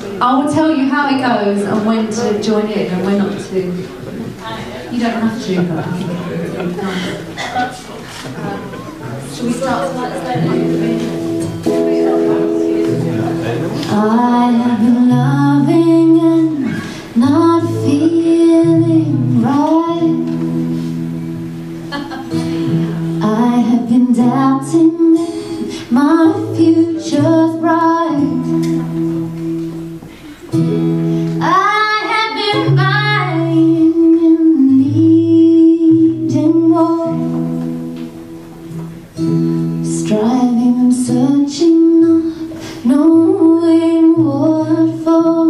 I will tell you how it goes and when to join in and when not to. You don't have to, but should we start? I have been loving and not feeling right. I have been doubting that my future's bright. I have been buying and needing more, striving and searching, not knowing what for.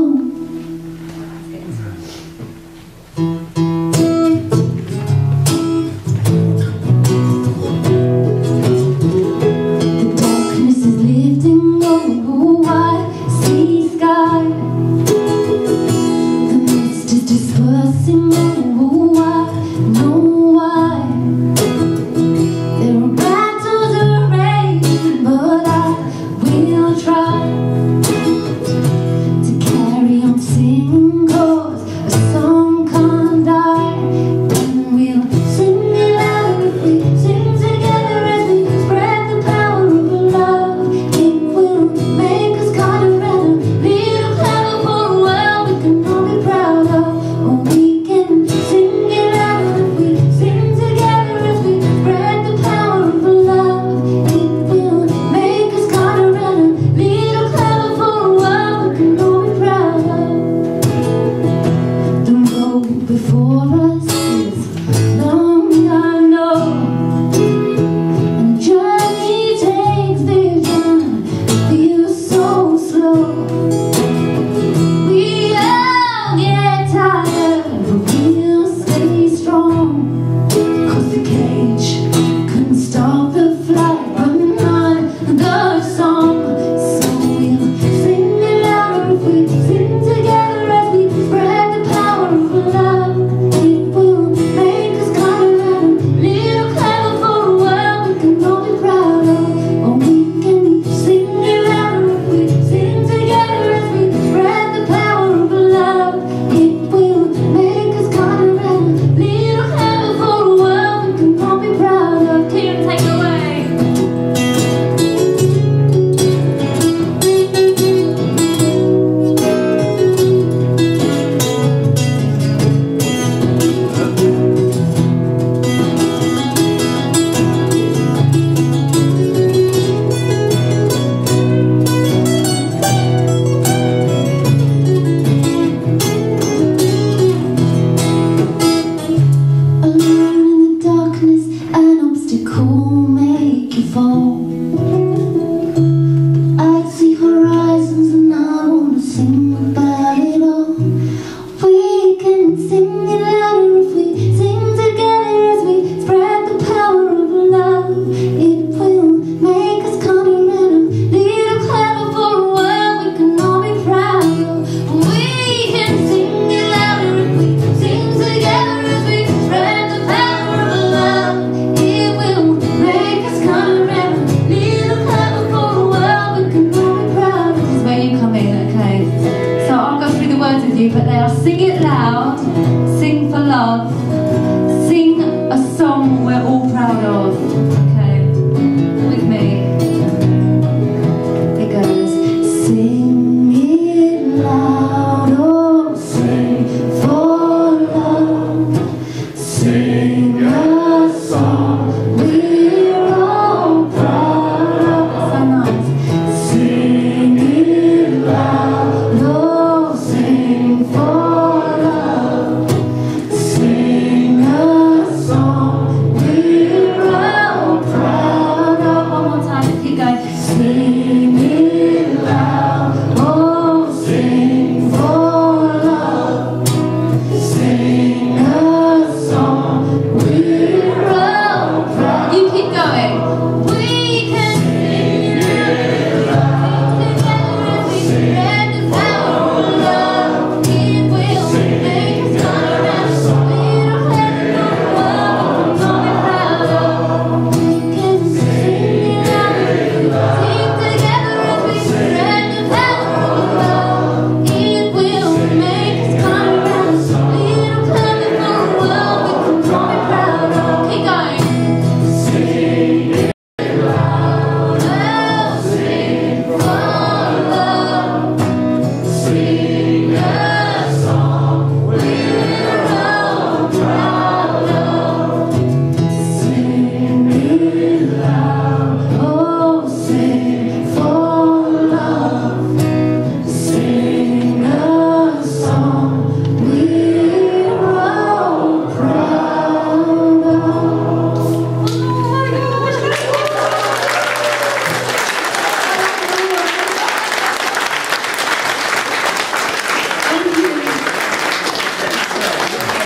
But they are sing it loud, sing for love.